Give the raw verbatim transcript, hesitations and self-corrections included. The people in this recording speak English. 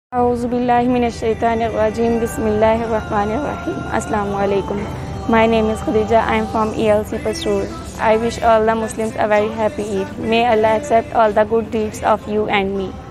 Auzubillahiminash-shaytanir-rajim. Bismillahir-rahmanir-rahim. Assalamu alaikum. My name is Khadija. I am from E L C Pastur. I wish all the Muslims a very happy Eid. May Allah accept all the good deeds of you and me.